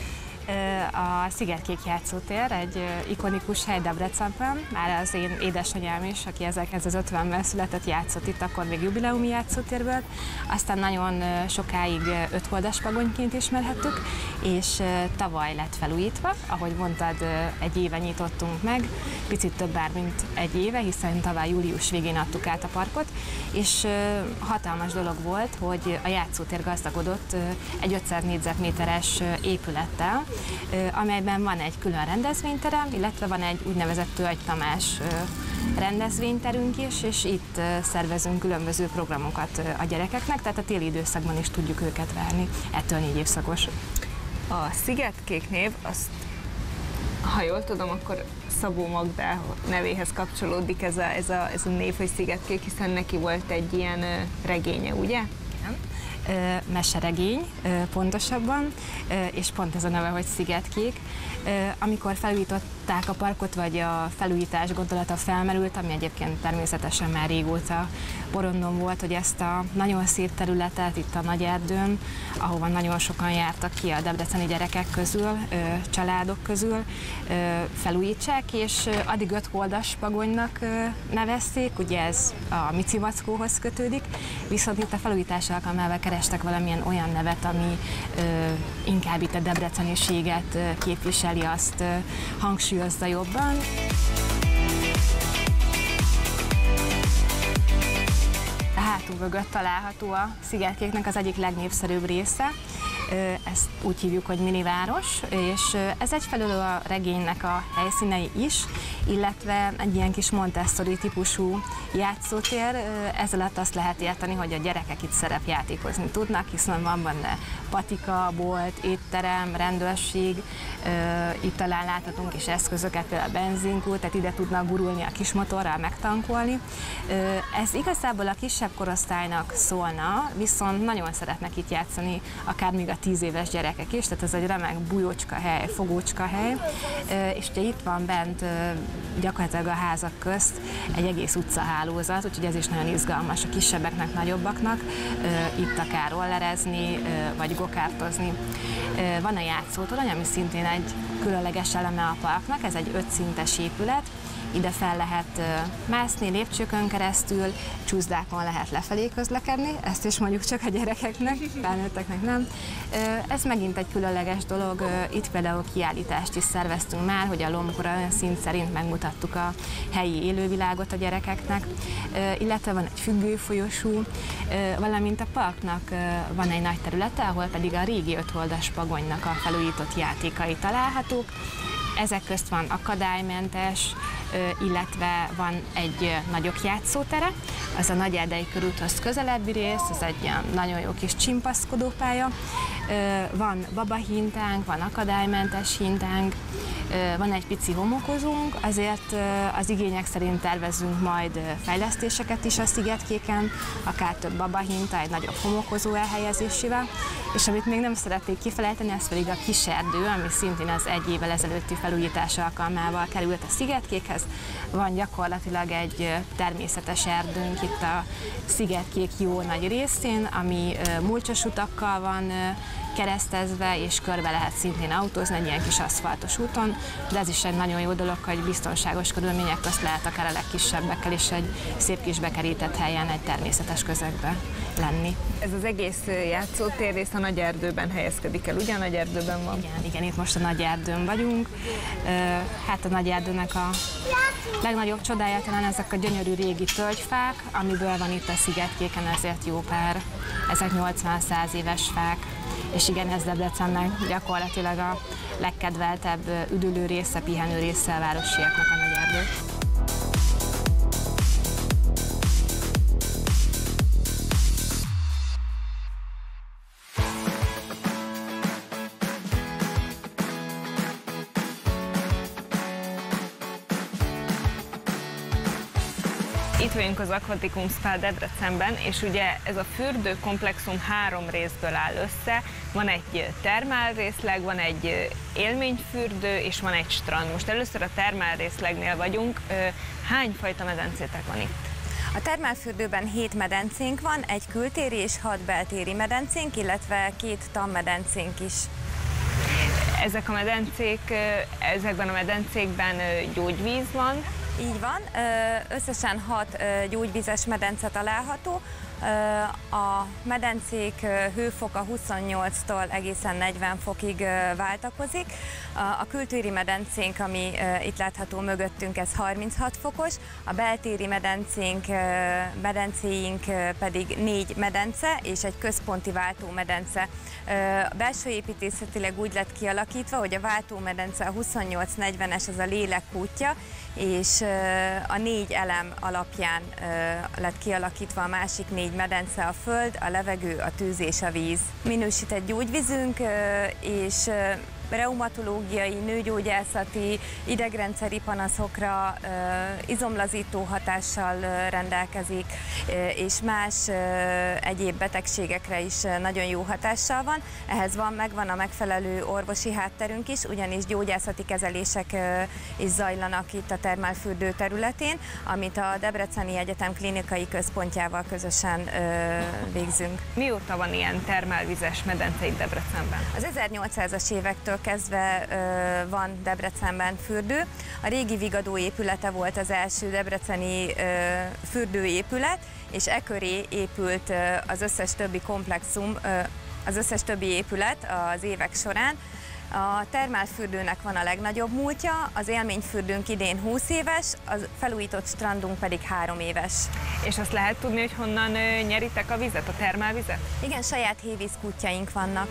A Szigetkék játszótér egy ikonikus hely Debrecenben, már az én édesanyám is, aki 1950-ben született, játszott itt, akkor még jubileumi játszótér volt, aztán nagyon sokáig ötholdas-pagonyként ismerhettük, és tavaly lett felújítva, ahogy mondtad, egy éve nyitottunk meg, picit több bár, mint egy éve, hiszen tavaly július végén adtuk át a parkot, és hatalmas dolog volt, hogy a játszótér gazdagodott egy 500 négyzetméteres épülettel, amelyben van egy külön rendezvényterem, illetve van egy úgynevezett Tölgy Tamás rendezvényterünk is, és itt szervezünk különböző programokat a gyerekeknek, tehát a téli időszakban is tudjuk őket várni, ettől 4 évszakos. A Szigetkék név, azt, ha jól tudom, akkor Szabó Magda nevéhez kapcsolódik ez a név, hogy Szigetkék, hiszen neki volt egy ilyen regénye, ugye? Igen. Meseregény pontosabban, és pont ez a neve, hogy Szigetkék. Amikor felújították a parkot, vagy a felújítás gondolata felmerült, ami egyébként természetesen már régóta porondon volt, hogy ezt a nagyon szép területet itt a Nagyerdőn, ahova nagyon sokan jártak ki a debreceni gyerekek közül, családok közül, felújítsák, és addig 5 holdas pagonynak nevezték, ugye ez a Mici Mackóhoz kötődik, viszont itt a felújítás alkalmával kerestek valamilyen olyan nevet, ami inkább itt a debreceniséget képviseli, azt hangsúlyozza jobban. A hátul mögött található a Szigetkéknek az egyik legnépszerűbb része. Ezt úgy hívjuk, hogy miniváros, és ez egyfelől a regénynek a helyszínei is, illetve egy ilyen kis Montessori típusú játszótér. Ez alatt azt lehet érteni, hogy a gyerekek itt szerepjátékozni tudnak, hiszen van benne patika, bolt, étterem, rendőrség, itt talán láthatunk is eszközöket, például a benzinkút, tehát ide tudnak gurulni a kis motorral megtankolni. Ez igazából a kisebb korosztálynak szólna, viszont nagyon szeretnek itt játszani, akár még a 10 éves gyerekek is, tehát ez egy remek bujócska hely, fogócska hely, és ugye itt van bent gyakorlatilag a házak közt egy egész utcahálózat, úgyhogy ez is nagyon izgalmas a kisebbeknek, nagyobbaknak, itt akár rollerezni, vagy gokártozni. Van a játszótorony, ami szintén egy különleges eleme a parknak, ez egy 5 szintes épület, ide fel lehet mászni lépcsőkön keresztül, csúszdákon lehet lefelé közlekedni, ezt is mondjuk csak a gyerekeknek, felnőtteknek nem. Ez megint egy különleges dolog, itt például kiállítást is szerveztünk már, hogy a lombkora szint szerint megmutattuk a helyi élővilágot a gyerekeknek, illetve van egy függőfolyosú, valamint a parknak van egy nagy területe, ahol pedig a régi 5 oldas pagonynak a felújított játékai találhatók. Ezek közt van akadálymentes, illetve van egy nagyobb játszótere, az a Nagyerdei körúthoz közelebbi rész, ez egy ilyen nagyon jó kis csimpaszkodópálya. Van babahintánk, van akadálymentes hintánk, van egy pici homokozónk, azért az igények szerint tervezünk majd fejlesztéseket is a Szigetkéken, akár több babahinta, egy nagyobb homokozó elhelyezésével, és amit még nem szeretnék kifelejteni, ez pedig a kiserdő, ami szintén az 1 évvel ezelőtti felújítás alkalmával került a Szigetkékhez. Van gyakorlatilag egy természetes erdőnk itt a Szigetkék jó nagy részén, ami mulcsos utakkal van keresztezve, és körbe lehet szintén autózni egy ilyen kis aszfaltos úton, de ez is egy nagyon jó dolog, hogy biztonságos körülmények közt lehet akár a legkisebbekkel is egy szép kis bekerített helyen, egy természetes közegbe lenni. Ez az egész játszótér rész a Nagyerdőben helyezkedik el, ugye a Nagyerdőben van? Igen, itt most a Nagyerdőn vagyunk. Hát a Nagyerdőnek a legnagyobb csodája talán ezek a gyönyörű régi tölgyfák, amiből van itt a Szigetkéken ezért jó pár. Ezek 80-100 éves fák. És igen, ez Debrecennek gyakorlatilag a legkedveltebb üdülő része, pihenő része a városiaknak a Nagyerdő. Itt vagyunk az Aquaticum Spa Debrecenben, és ugye ez a fürdőkomplexum 3 részből áll össze. Van egy termál részleg, van egy élményfürdő, és van egy strand. Most először a termál részlegnél vagyunk. Hány fajta medencétek van itt? A termálfürdőben 7 medencénk van, egy kültéri és 6 beltéri medencénk, illetve 2 tanmedencénk is. Ezek a medencék, ezekben a medencékben gyógyvíz van. Így van, összesen 6 gyógyvízes medence található. A medencék hőfoka 28-tól egészen 40 fokig váltakozik. A kültéri medencénk, ami itt látható mögöttünk, ez 36 fokos, a beltéri medencéink pedig 4 medence és egy központi váltómedence. A belső építészetileg úgy lett kialakítva, hogy a váltómedence a 28-40-es, az a lélekkútja, és a 4 elem alapján lett kialakítva a másik 4 medence, a föld, a levegő, a tűz és a víz. Minősített gyógyvízünk és reumatológiai, nőgyógyászati, idegrendszeri panaszokra izomlazító hatással rendelkezik, és más egyéb betegségekre is nagyon jó hatással van. Ehhez megvan a megfelelő orvosi hátterünk is, ugyanis gyógyászati kezelések is zajlanak itt a termálfürdő területén, amit a Debreceni Egyetem klinikai központjával közösen végzünk. Mióta van ilyen termálvizes medence itt Debrecenben? Az 1800-as évektől kezdve van Debrecenben fürdő. A régi Vigadó épülete volt az első debreceni fürdőépület, és e köré épült az összes többi komplexum, az összes többi épület az évek során. A termálfürdőnek van a legnagyobb múltja, az élményfürdőnk idén 20 éves, a felújított strandunk pedig 3 éves. És azt lehet tudni, hogy honnan nyeritek a vizet, a termálvizet? Igen, saját hévízkútjaink vannak.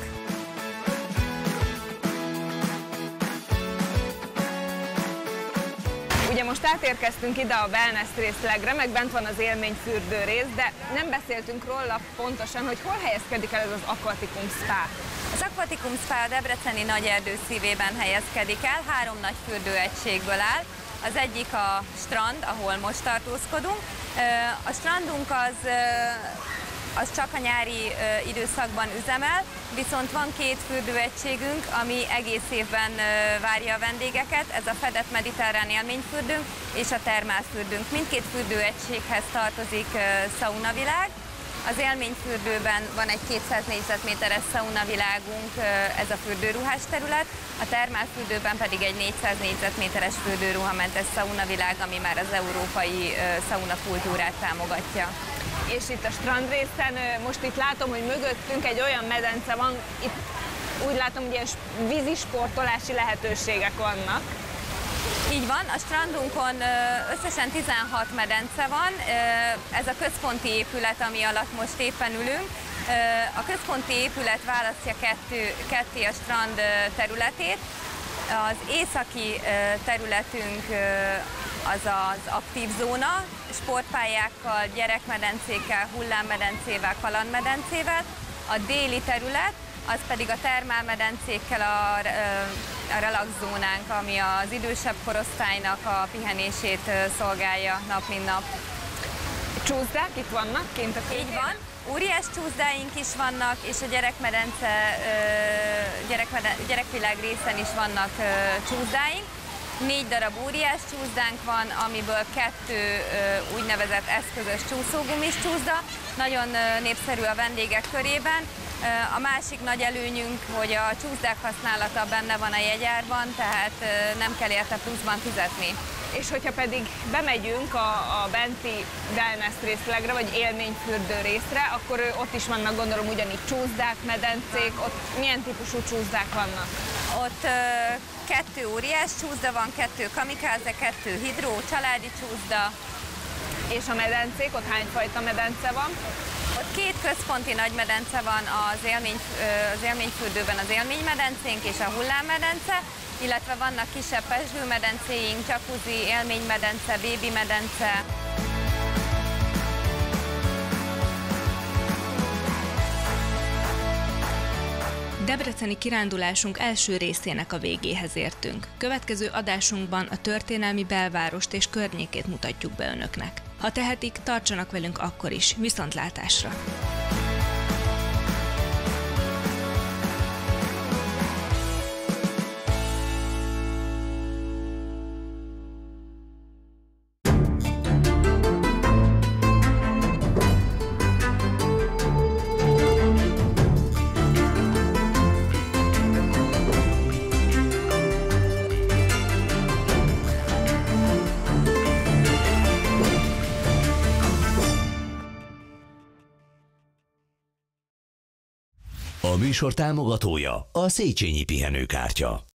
Ugye most átérkeztünk ide a wellness részlegre, meg bent van az élményfürdő rész, de nem beszéltünk róla pontosan, hogy hol helyezkedik el ez az Aquaticum Spa. Az Aquaticum Spa a debreceni Nagyerdő szívében helyezkedik el, 3 nagy fürdőegységből áll. Az egyik a strand, ahol most tartózkodunk. A strandunk az csak a nyári időszakban üzemel, viszont van 2 fürdőegységünk, ami egész évben várja a vendégeket, ez a fedett mediterrán élményfürdőnk és a termálfürdőnk. Mindkét fürdőegységhez tartozik szaunavilág. Az élményfürdőben van egy 200 négyzetméteres szaunavilágunk, ez a fürdőruhás terület, a termálfürdőben pedig egy 400 négyzetméteres fürdőruhamentes szaunavilág, ami már az európai szaunakultúrát támogatja. És itt a strandrészen, most itt látom, hogy mögöttünk egy olyan medence van, itt úgy látom, hogy ilyen vízisportolási lehetőségek vannak. Így van, a strandunkon összesen 16 medence van, ez a központi épület, ami alatt most éppen ülünk. A központi épület választja ketté a strand területét. Az északi területünk az az aktív zóna, sportpályákkal, gyerekmedencékkel, hullámmedencével, kalandmedencével. A déli terület, az pedig a termálmedencékkel a relax zónánk, ami az idősebb korosztálynak a pihenését szolgálja nap mint nap. Csúszdák itt vannak kint a Így van. Óriás csúszdáink is vannak, és a gyerekmedence, gyerekvilág részen is vannak csúszdáink. 4 darab óriás csúszdánk van, amiből 2 úgynevezett eszközös csúszógumis csúszda. Nagyon népszerű a vendégek körében. A másik nagy előnyünk, hogy a csúszdák használata benne van a jegyárban, tehát nem kell érte pluszban fizetni. És hogyha pedig bemegyünk a benti wellness részlegre, vagy élményfürdő részre, akkor ott is vannak, gondolom, ugyanígy csúszdák, medencék, ott milyen típusú csúszdák vannak? Ott 2 óriás csúszda van, 2 kamikáze, 2 hidró, családi csúszda. És a medencék, ott hányfajta medence van? Ott 2 központi nagy medence van az élményfürdőben, az élménymedencénk és a hullámmedence, illetve vannak kisebb pezsgőmedencéink, jacuzzi, élménymedence, bébimedence. Debreceni kirándulásunk első részének a végéhez értünk. Következő adásunkban a történelmi belvárost és környékét mutatjuk be önöknek. Ha tehetik, tartsanak velünk akkor is. Viszontlátásra! A műsor támogatója a Széchenyi Pihenőkártya.